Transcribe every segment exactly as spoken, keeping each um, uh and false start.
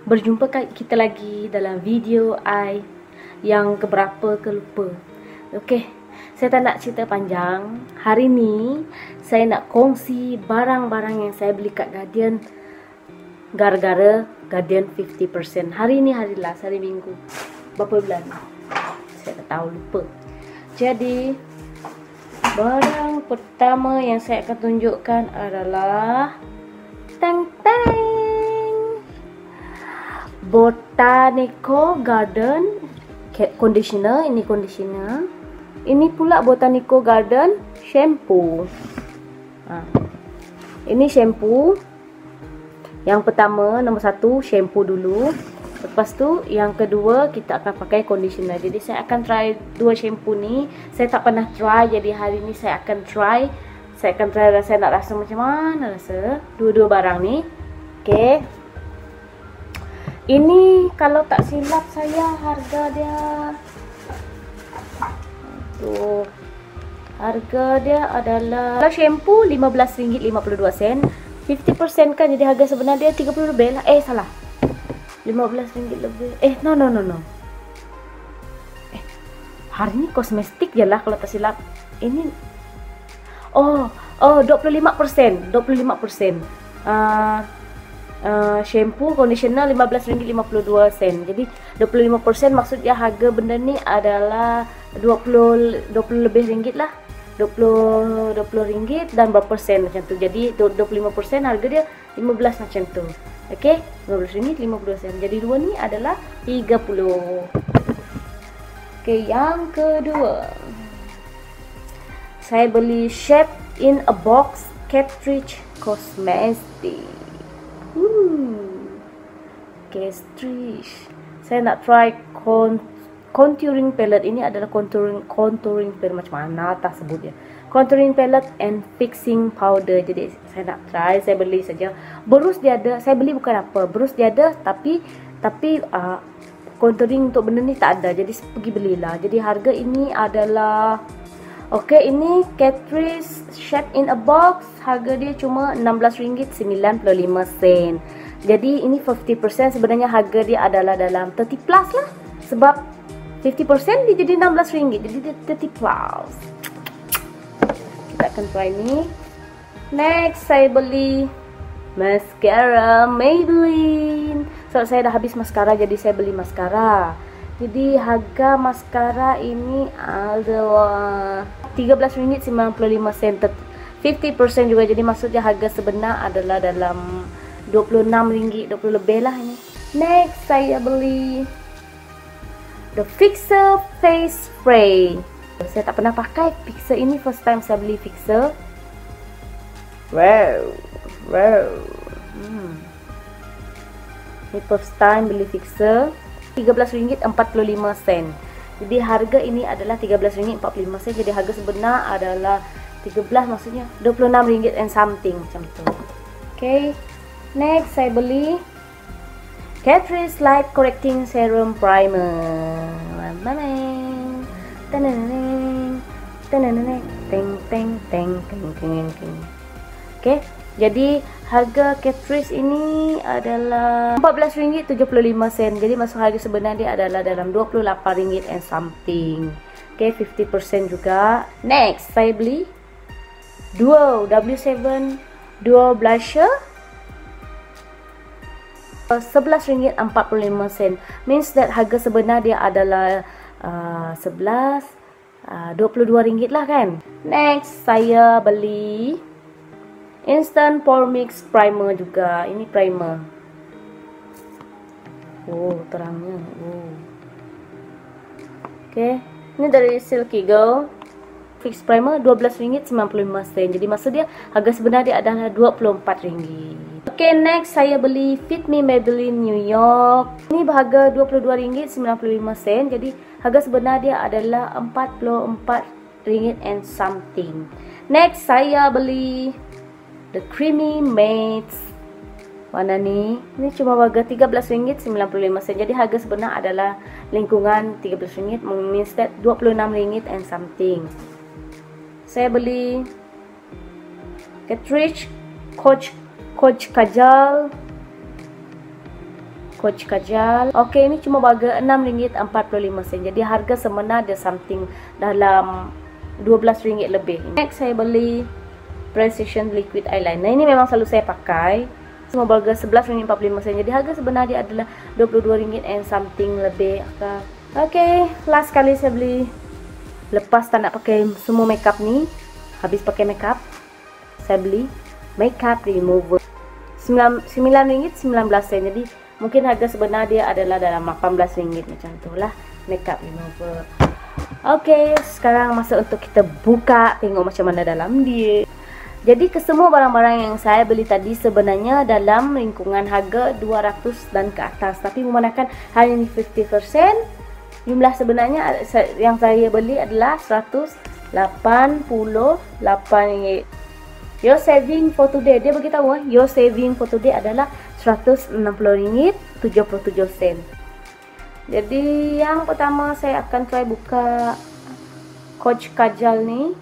Berjumpa kita lagi dalam video I yang keberapa ke lupa. Okey, saya tak nak cerita panjang. Hari ni saya nak kongsi barang-barang yang saya beli kat Guardian gara-gara Guardian lima puluh peratus. Hari ni hari last, hari Minggu. Berapa bulan? Saya tak tahu, lupa. Jadi barang pertama yang saya akan tunjukkan adalah teng teng Botanico Garden conditioner. Ini conditioner. Ini pula Botanico Garden shampoo. Ha. Ini shampoo. Yang pertama, nombor satu, shampoo dulu. Lepas tu, yang kedua, kita akan pakai conditioner. Jadi, saya akan try dua shampoo ni. Saya tak pernah try, jadi hari ni saya akan try. Saya akan try rasa, nak rasa macam mana rasa dua-dua barang ni. Okay. Ini kalau tak silap saya harga dia, tuh, harga dia adalah, kalau shampoo lima belas ringgit lima puluh dua sen. lima puluh peratus kan, jadi harga sebenar dia tiga puluh lebih lah. Eh salah, lima belas ringgit lebih. Eh no no no no. Eh hari ni kosmetik je lah kalau tak silap. Ini oh oh dua puluh lima peratus, dua puluh lima peratus. Uh, Uh, shampoo, conditioner lima belas ringgit lima puluh dua sen. Jadi dua puluh lima peratus maksudnya harga benda ni adalah dua puluh lebih ringgit lah. dua puluh ringgit dan berapa sen macam tu. Jadi dua puluh lima peratus harga dia lima belas macam tu. Okey, lima belas ringgit lima puluh sen. Jadi dua ni adalah tiga puluh. Okey, yang kedua, saya beli Shape in a Box Cartridge Cosmetic. Hmm. Cartridge. Saya nak try con contouring palette. Ini adalah contouring contouring palette, macam mana tak sebut dia. Contouring palette and fixing powder. Jadi saya nak try, saya beli saja. Berus dia ada, saya beli bukan apa. Berus dia ada tapi tapi uh, contouring untuk benda ni tak ada. Jadi pergi belilah. Jadi harga ini adalah, okey, ini cartridge Shape in a Box, harga dia cuma enam belas ringgit sembilan puluh lima sen. Jadi ini lima puluh peratus, sebenarnya harga dia adalah dalam tiga puluh plus lah. Sebab lima puluh peratus dia jadi enam belas ringgit, jadi dia tiga puluh plus. Kita akan try ni. Next, saya beli mascara Maybelline. Sebab saya dah habis mascara, jadi saya beli mascara. Jadi harga mascara ini adalah tiga belas ringgit sembilan puluh lima sen, lima puluh peratus juga. Jadi maksudnya harga sebenar adalah dalam dua puluh enam ringgit, dua puluh lebih lah ini. Next, saya beli The Fixer Face Spray. Saya tak pernah pakai Fixer ini, first time saya beli Fixer. Wow, wow. Hmm. Ini first time beli Fixer. tiga belas ringgit empat puluh lima sen. Jadi harga ini adalah tiga belas ringgit empat puluh lima sen. Jadi harga sebenar adalah tiga belas, maksudnya dua puluh enam ringgit and something macam tu. Okay. Next, saya beli Catrice Light Correcting Serum Primer. Tananeng, tananeng, tananeng, teng teng teng teng teng teng. Okay. Jadi harga Catrice ini adalah empat belas ringgit tujuh puluh lima sen. Jadi masuk harga sebenar dia adalah dalam dua puluh lapan ringgit and something. Okay, lima puluh peratus juga. Next, saya beli Duo W tujuh Duo Blusher, sebelas ringgit empat puluh lima sen. Means that harga sebenar dia adalah uh, sebelas, uh, dua puluh dua ringgit lah kan. Next, saya beli Instant Pore Mix Primer juga. Ini primer. Oh, terangnya. Oh. Okay. Ini dari Silky Girl Fix Primer, dua belas ringgit sembilan puluh lima sen. Jadi maksud dia harga sebenar dia adalah dua puluh empat ringgit. Okay, next saya beli Fit Me Maybelline New York. Ini berharga dua puluh dua ringgit sembilan puluh lima sen. Jadi harga sebenar dia adalah empat puluh empat ringgit and something. Next, saya beli The Creamy Matte. Warna ni, ini cuma harga tiga belas ringgit sembilan puluh lima sen. Jadi harga sebenar adalah lingkungan tiga belas ringgit, means that dua puluh enam ringgit and something. Saya beli Catrice Coach Coach Kajal Coach Kajal. Okey, ini cuma harga enam ringgit empat puluh lima sen. Jadi harga sebenar dia something dalam dua belas ringgit lebih. Next saya beli Precision Liquid Eyeliner. Ini memang selalu saya pakai. Cuma harga sebelas ringgit empat puluh lima sen. Jadi harga sebenar dia adalah dua puluh dua ringgit and something lebih. Okey, last kali saya beli. Lepas tak nak pakai semua makeup ni, habis pakai makeup, saya beli makeup remover. sembilan ringgit sembilan belas sen. Jadi mungkin harga sebenar dia adalah dalam lapan belas ringgit macam tu lah, makeup remover. Okey, sekarang masa untuk kita buka, tengok macam mana dalam dia. Jadi kesemua barang-barang yang saya beli tadi sebenarnya dalam lingkungan harga dua ratus dan ke atas. Tapi memandangkan hanya lima puluh peratus, jumlah sebenarnya yang saya beli adalah seratus lapan puluh lapan ringgit. Your saving for today, dia beritahu eh, your saving for today adalah seratus enam puluh ringgit tujuh puluh tujuh sen. Jadi yang pertama saya akan try buka Coach Kajal ni.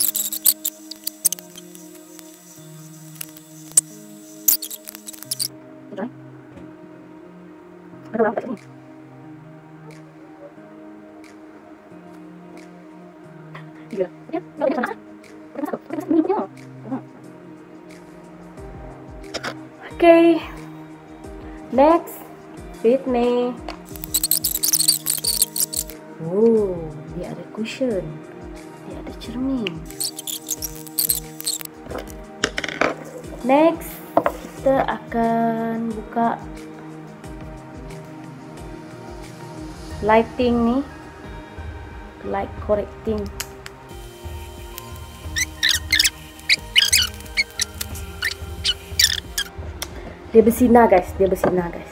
Gila. Ya, enggak ada panas. Panas apa? Panas minumnya. Okay, next fit me. Oh, dia ada cushion, dia ada cermin. Next, kita akan buka lighting ni, light correcting. Dia bersinar guys, dia bersinar guys.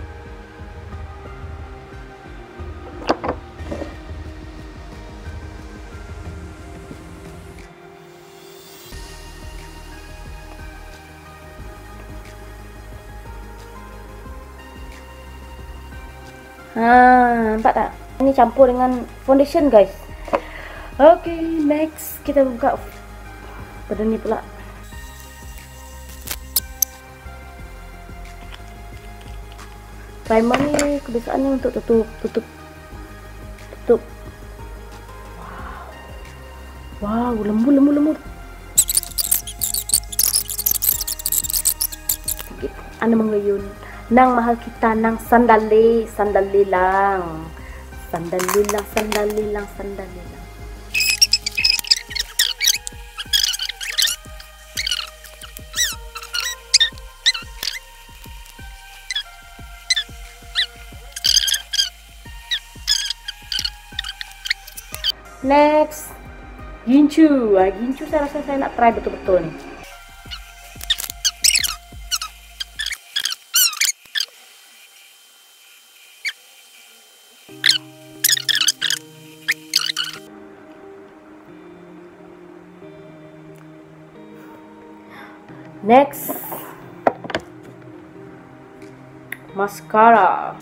Ha, nampak tak? Ini campur dengan foundation guys. Okay, next kita buka pada ni pula. Primer ni kebiasaannya untuk tutup, tutup, tutup. Wow, wow, lembut, lembut, lembut. Sikit, anda mengayun. Nang mahal kita nang sandali, sandali lang, sandali lang, sandali lang, sandali lang. Next, gincu. Ah, gincu saya rasa saya nak try betul-betul ni. Next, mascara.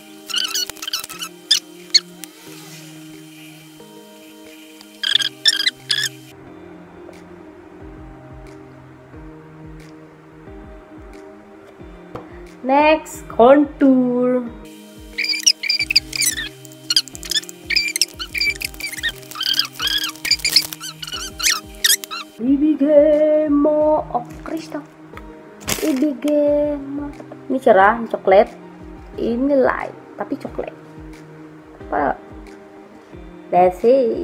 Next, contour. Ibigemo of Cristo. Ibigemo. Ini cerah, ini coklat. Ini light, tapi coklat. Apa? That's it.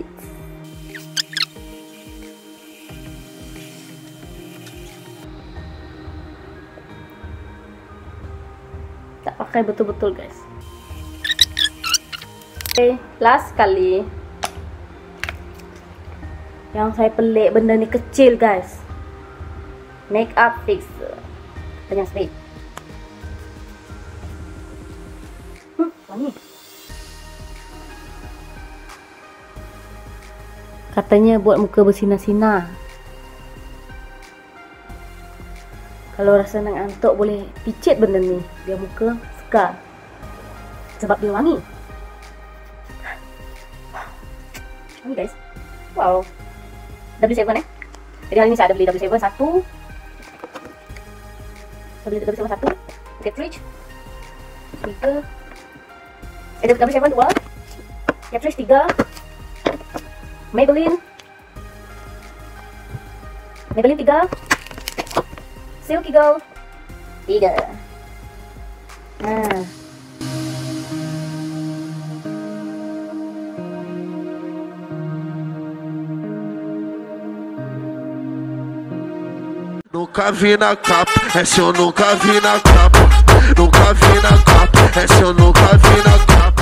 Tak pakai betul-betul guys. Oke, okay, last kali. Yang saya pelik benda ni kecil guys. Make up fixer. Tanya straight. Hmm, wangi. Katanya buat muka bersinar-sinar. Kalau rasa nak ngantuk boleh picit benda ni, biar muka segar. Sebab dia wangi. Wangi guys. Wow. W tujuh eh. Jadi hari ni saya ada beli W tujuh satu. Saya beli W tujuh satu. Get rich. Tiga. Eh, W seven dua. Catrice tiga. Maybelline. Maybelline tiga. Silky Girl tiga. Nah. Nunca vi na capa, essa eu nunca vi na capa. Nunca vi na capa, essa eu nunca vi na capa.